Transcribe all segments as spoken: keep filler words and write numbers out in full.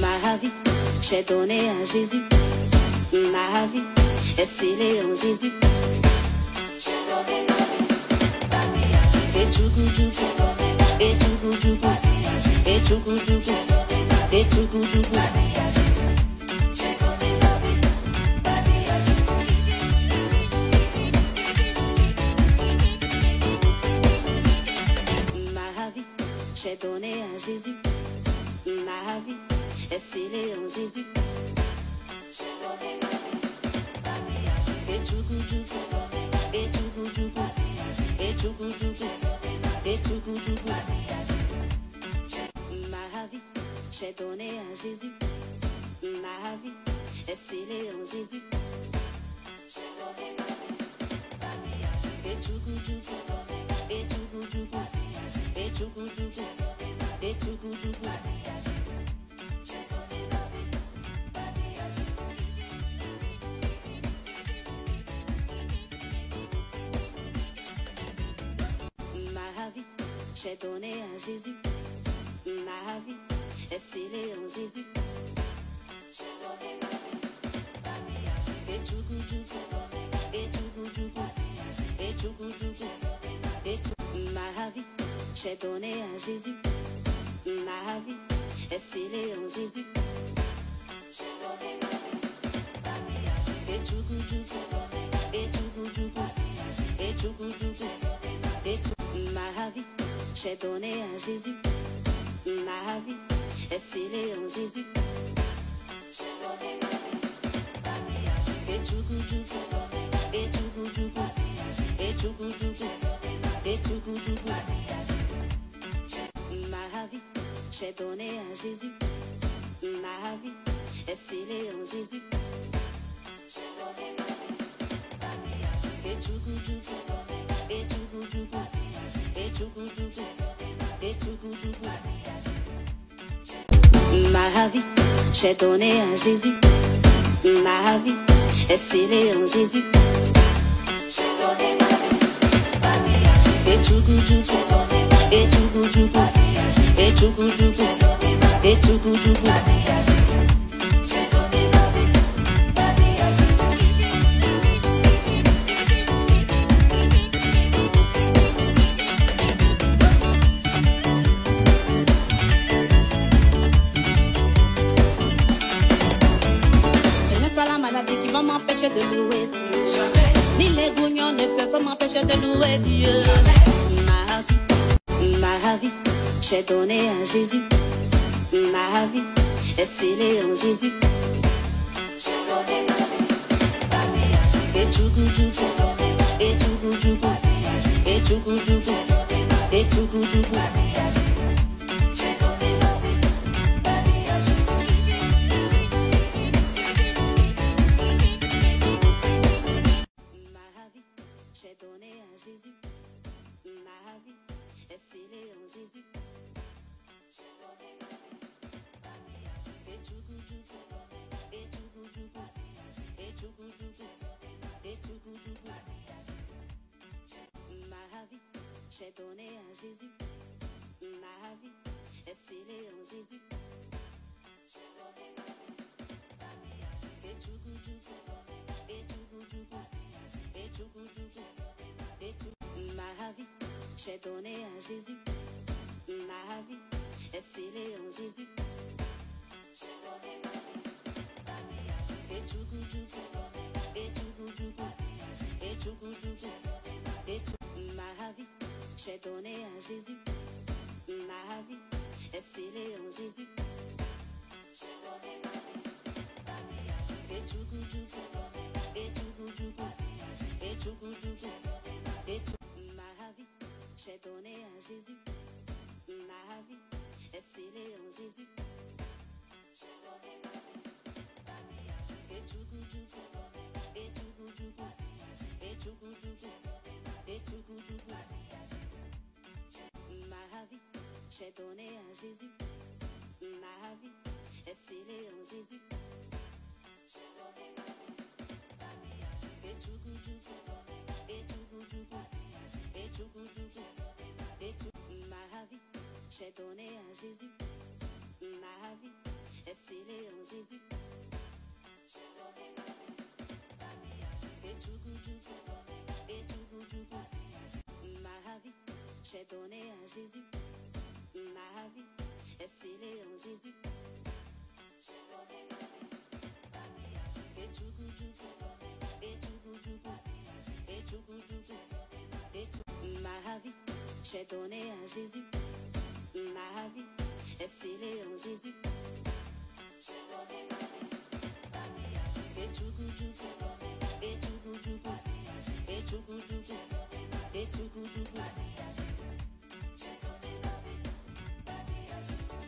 Ma vie, j'ai donné à Jésus. Ma vie est scellée en Jésus. J'ai donné ma vie, ma vie à Jésus. Et tchoukou tchoukou, et tchoukou tchoukou, et tchoukou tchoukou, et tchoukou tchoukou. J'ai donné ma vie, ma vie à Jésus. Ma vie, j'ai donné à Jésus. Ma vie est scellée en Jésus. J'ai donné ma vie, ma vie à Jésus. Et tchoukou tchoukou, et tchoukou tchoukou, et tchoukou tchoukou, et tchoukou tchoukou. Ma vie, j'ai donné à Jésus. Ma vie est scellée en Jésus. J'ai donné ma vie, ma vie à Jésus. Et tchoukou tchoukou, et tchoukou tchoukou, et tchoukou tchoukou, et tchoukou tchoukou. J'ai donné à Jésus. Ma vie est scellée en Jésus. J'ai donné ma vie, ma vie à Jésus. Et tchoukou tchoukou, et tchoukou tchoukou, et tchoukou tchoukou, et tchoukou. Ma vie, j'ai donné à Jésus. Ma vie est scellée en Jésus. J'ai donné ma vie, ma vie à Jésus. Et tchoukou tchoukou, et tchoukou tchoukou, et tchoukou tchoukou, et tchoukou. Ma vie, j'ai donné à Jésus. Ma vie est scellée en Jésus. J'ai donné ma vie, ma vie à Jésus. Et tchoukou tchoukou, et tchoukou tchoukou, et tchoukou tchoukou, et tchoukou tchoukou. Ma vie, j'ai donné à Jésus. Ma vie est scellée en Jésus. J'ai donné ma vie, ma vie à Jésus. Et tchoukou tchoukou, et tchoukou tchoukou, et tchoukou tchoukou, et tchoukou tchoukou. Ma vie, j'ai donné à Jésus. Ma vie est scellée en Jésus. J'ai donné ma vie, ma vie à Jésus. Et tchoukou tchoukou, et tchoukou tchoukou, et tchoukou tchoukou, et tchoukou tchoukou. J'ai donné ma vie, ma vie à Jésus. Qui va m'empêcher de louer Dieu. Jamais. Ni les gougnons ne peuvent pas m'empêcher de louer Dieu. Jamais. Ma vie, ma vie, j'ai donné à Jésus. Ma vie est scellée en Jésus. J'ai donné ma vie, ma vie à Jésus. Et tchoukou tchoukou, et tchoukou tchoukou, et tchoukou tchoukou, et tchoukou tchoukou. J'ai donné ma vie, ma vie à Jésus. J'ai donné à Jésus. Ma vie est scellée en Jésus. J'ai donné ma vie, ma vie à Jésus. Et tchoukou tchoukou, et tchoukou tchoukou, et tchoukou tchoukou, et tchoukou tchoukou. Ma vie, j'ai donné à Jésus. Ma vie est scellée en Jésus. J'ai donné ma vie, ma vie à Jésus. Et tchoukou tchoukou, et tchoukou tchoukou, et tchoukou tchoukou. Ma vie, j'ai donné à Jésus. Ma vie est scellée en Jésus. J'ai donné ma vie, ma vie à Jésus. Et tchoukou tchoukou, et tchoukou tchoukou, et tchoukou tchoukou, et tchoukou. Ma vie, j'ai donné à Jésus. Ma vie est scellée en Jésus. J'ai donné ma vie, ma vie à Jésus. Et tchoukou tchoukou, et tchoukou tchoukou, et tchoukou tchoukou, et tchoukou. Ma vie, j'ai donné à Jésus. Ma vie est scellée en Jésus. J'ai donné ma vie, ma vie à Jésus. Et tchoukou tchoukou, et tchoukou tchoukou, et tchoukou tchoukou, et tchoukou tchoukou. Ma vie, j'ai donné à Jésus. Ma vie est scellée en Jésus. J'ai donné ma vie, ma vie à Jésus. Et tchoukou tchoukou, et tchoukou tchoukou, et tchoukou tchoukou, et tchoukou. Ma vie, j'ai donné à Jésus. Ma vie est scellée. j'ai donné à Jésus. Ma vie est scellée en Jésus. J'ai donné ma vie, ma vie à Jésus. Et tout goût, et tout goût, et tout goût, et tout. Ma vie, j'ai donné à Jésus. Ma vie est scellée en Jésus. J'ai donné ma vie, ma vie à Jésus. Et tout goût, et tout goût, et tout goût, et tout goût, j'ai donné ma vie, ma vie à Jésus.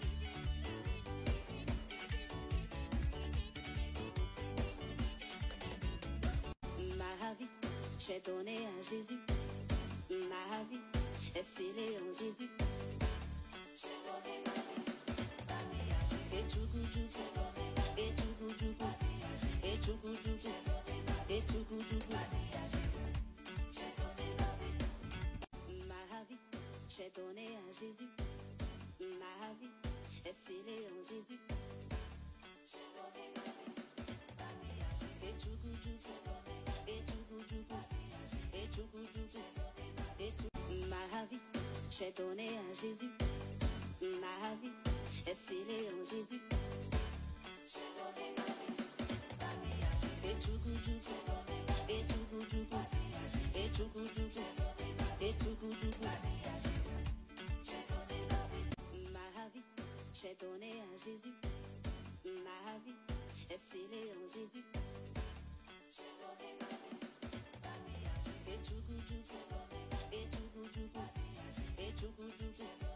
Ma vie, j'ai donné à Jésus. Ma vie est scellée en Jésus. J'ai donné ma vie, ma vie à Jésus. Et tout goût, et tout goût, et tout goût, et tout goût, j'ai donné ma vie, ma vie, j'ai donné à Jésus. Ma vie est scellée en Jésus. J'ai donné ma vie, ma vie à Jésus. Et tout goût, et tout goût, et tout goût, et tout. Ma vie, j'ai donné à Jésus. Ma vie est scellée en Jésus. J'ai donné ma vie, ma vie à Jésus. Et tout goût, et tout goût, et tout goût, et tout goût, j'ai donné ma vie, ma vie, j'ai donné à Jésus. Ma vie est scellée en Jésus. J'ai donné ma vie, ma vie à Jésus. Et tout goût, et tout goût, et tout goût,